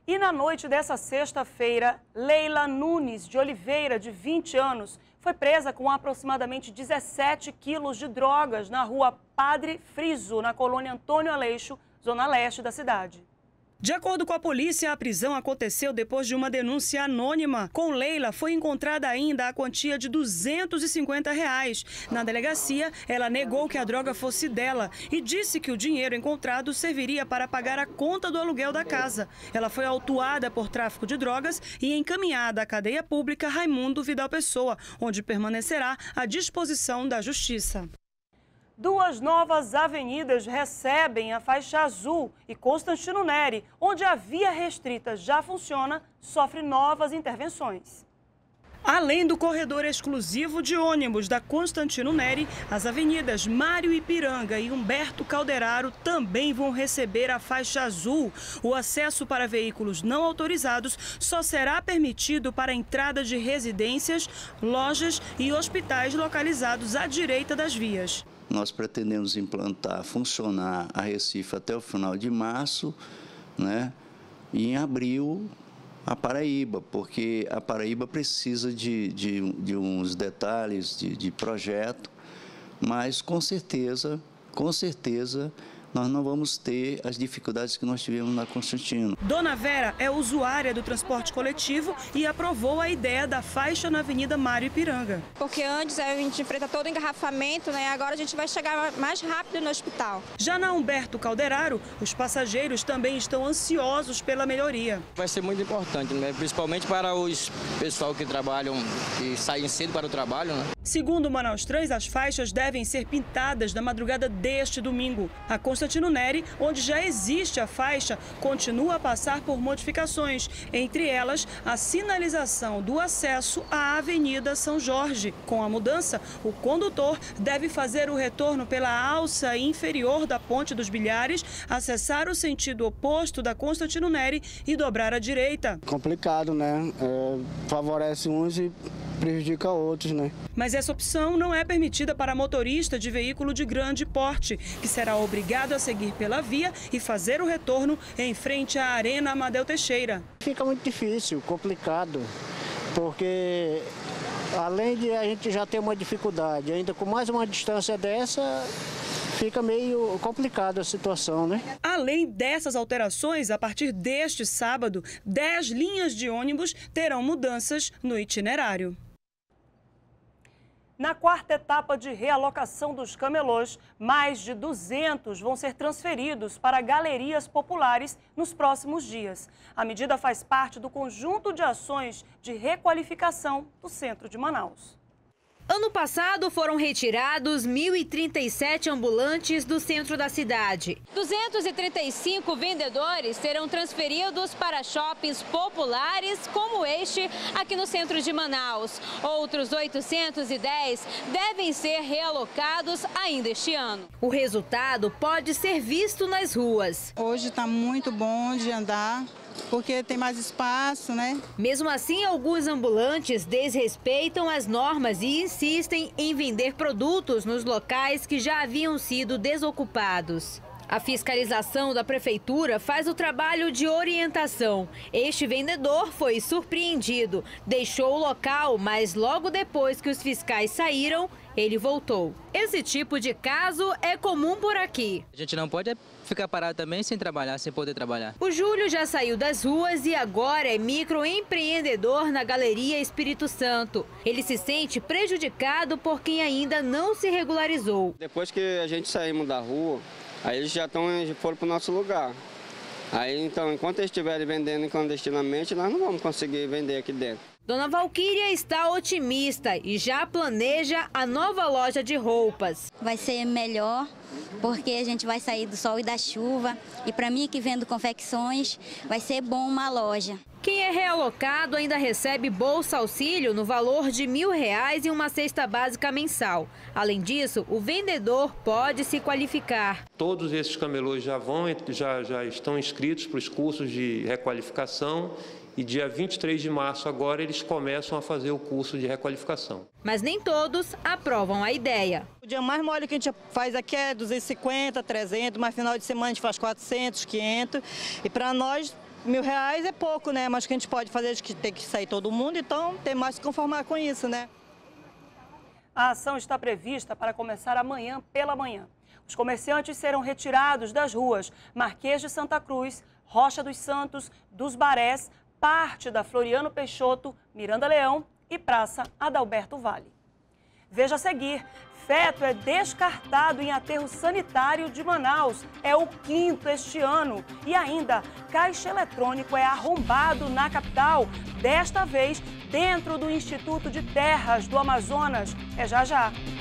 E na noite dessa sexta-feira, Leila Nunes de Oliveira, de 20 anos, foi presa com aproximadamente 17 quilos de drogas na rua Padre Friso, na colônia Antônio Aleixo, zona leste da cidade. De acordo com a polícia, a prisão aconteceu depois de uma denúncia anônima. Com Leila, foi encontrada ainda a quantia de R$250. Na delegacia, ela negou que a droga fosse dela e disse que o dinheiro encontrado serviria para pagar a conta do aluguel da casa. Ela foi autuada por tráfico de drogas e encaminhada à cadeia pública Raimundo Vidal Pessoa, onde permanecerá à disposição da Justiça. Duas novas avenidas recebem a faixa azul e Constantino Neri, onde a via restrita já funciona, sofre novas intervenções. Além do corredor exclusivo de ônibus da Constantino Neri, as avenidas Mário Ipiranga e Humberto Calderaro também vão receber a faixa azul. O acesso para veículos não autorizados só será permitido para a entrada de residências, lojas e hospitais localizados à direita das vias. Nós pretendemos implantar, funcionar a Recife até o final de março, né? E em abril a Paraíba, porque a Paraíba precisa de uns detalhes de projeto, mas com certeza, nós não vamos ter as dificuldades que nós tivemos na Constantino. Dona Vera é usuária do transporte coletivo e aprovou a ideia da faixa na Avenida Mário Ipiranga. Porque antes a gente enfrenta todo o engarrafamento, né? Agora a gente vai chegar mais rápido no hospital. Já na Humberto Calderaro, os passageiros também estão ansiosos pela melhoria. Vai ser muito importante, né? Principalmente para os pessoal que trabalham e saem cedo para o trabalho, né? Segundo o Manaus Trans, as faixas devem ser pintadas na madrugada deste domingo. A Constantino Neri, onde já existe a faixa, continua a passar por modificações, entre elas a sinalização do acesso à Avenida São Jorge. Com a mudança, o condutor deve fazer o retorno pela alça inferior da Ponte dos Bilhares, acessar o sentido oposto da Constantino Neri e dobrar à direita. Complicado, né? Favorece uns e prejudica outros, né? Mas essa opção não é permitida para motorista de veículo de grande porte, que será obrigado a seguir pela via e fazer o retorno em frente à Arena Amadeu Teixeira. Fica muito difícil, complicado, porque além de a gente já ter uma dificuldade, ainda com mais uma distância dessa, fica meio complicada a situação, né? Além dessas alterações, a partir deste sábado, 10 linhas de ônibus terão mudanças no itinerário. Na quarta etapa de realocação dos camelôs, mais de 200 vão ser transferidos para galerias populares nos próximos dias. A medida faz parte do conjunto de ações de requalificação do centro de Manaus. Ano passado foram retirados 1.037 ambulantes do centro da cidade. 235 vendedores serão transferidos para shoppings populares como este aqui no centro de Manaus. Outros 810 devem ser realocados ainda este ano. O resultado pode ser visto nas ruas. Hoje está muito bom de andar, porque tem mais espaço, né? Mesmo assim, alguns ambulantes desrespeitam as normas e insistem em vender produtos nos locais que já haviam sido desocupados. A fiscalização da prefeitura faz o trabalho de orientação. Este vendedor foi surpreendido, deixou o local, mas logo depois que os fiscais saíram, ele voltou. Esse tipo de caso é comum por aqui. A gente não pode ficar parado também sem trabalhar, sem poder trabalhar. O Júlio já saiu das ruas e agora é microempreendedor na Galeria Espírito Santo. Ele se sente prejudicado por quem ainda não se regularizou. Depois que a gente saímos da rua, aí eles já foram para o nosso lugar. Aí então, enquanto eles estiverem vendendo clandestinamente, nós não vamos conseguir vender aqui dentro. Dona Valquíria está otimista e já planeja a nova loja de roupas. Vai ser melhor, porque a gente vai sair do sol e da chuva. E para mim, que vendo confecções, vai ser bom uma loja. Quem é realocado ainda recebe bolsa auxílio no valor de R$1.000 e uma cesta básica mensal. Além disso, o vendedor pode se qualificar. Todos esses camelôs já estão inscritos para os cursos de requalificação. E dia 23 de março agora eles começam a fazer o curso de requalificação. Mas nem todos aprovam a ideia. O dia mais mole que a gente faz aqui é 250, 300, mas final de semana a gente faz 400, 500. E para nós R$1.000 é pouco, né? Mas o que a gente pode fazer é que tem que sair todo mundo, então tem mais que conformar com isso, né? A ação está prevista para começar amanhã pela manhã. Os comerciantes serão retirados das ruas Marquês de Santa Cruz, Rocha dos Santos, dos Barés, parte da Floriano Peixoto, Miranda Leão e Praça Adalberto Vale. Veja a seguir, feto é descartado em aterro sanitário de Manaus. É o 5º este ano. E ainda, caixa eletrônico é arrombado na capital, desta vez dentro do Instituto de Terras do Amazonas. É já já.